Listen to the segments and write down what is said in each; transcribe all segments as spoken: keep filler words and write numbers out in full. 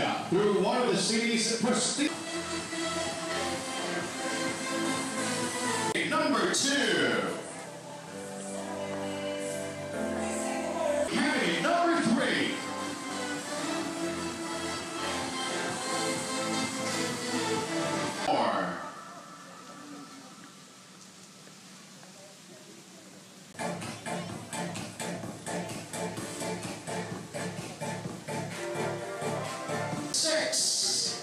California through one of the city's prestige. Number two. Candidate number three. Four. Six.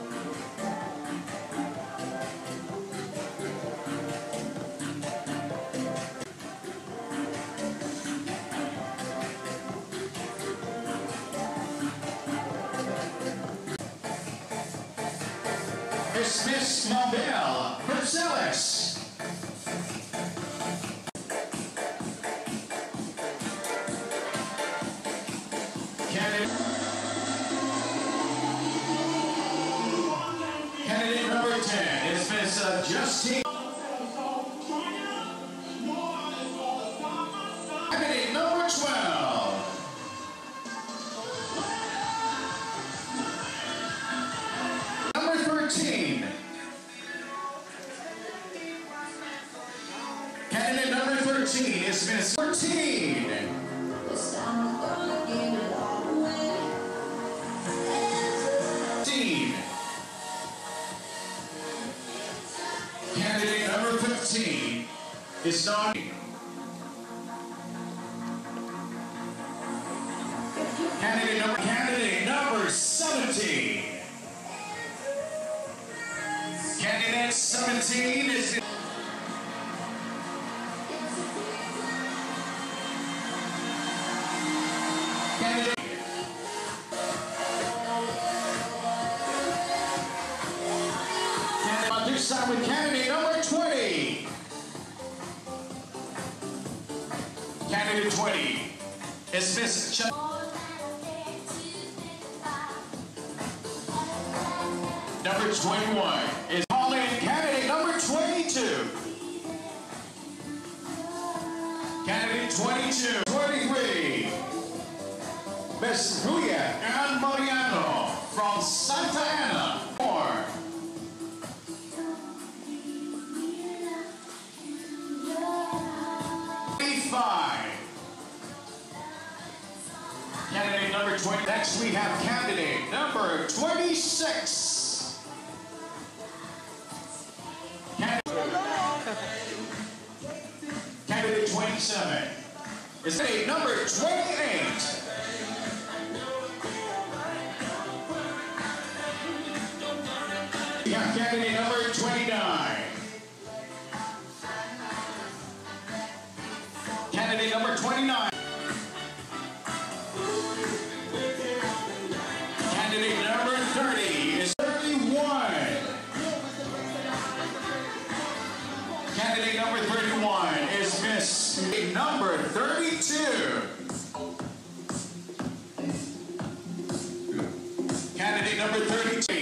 It's Miss Mabel Versailles. Candidate, Candidate number ten is Miss uh, Justine. Candidate number twelve. Number thirteen. Candidate number thirteen is Miss thirteen. This time I'm gonna give it all away. fifteen. Candidate number fifteen is not. Candidate number, candidate number seventeen. Candidate seventeen is. Candidate. Candidate on this side with candidate number twenty. Candidate twenty is Miss Ch. Number twenty-one is calling candidate number twenty-two. Candidate twenty-two, twenty-three. Miss Julia Ann Mariano from Santa Ana. Four. twenty-five. Candidate number twenty. Next we have candidate number twenty-six. Candidate twenty-seven is candidate number twenty-eight. We have candidate number twenty-nine. Candidate number twenty-nine. Candidate number thirty is thirty-one. Candidate number thirty-one is Miss number thirty-two. Candidate number thirty-two.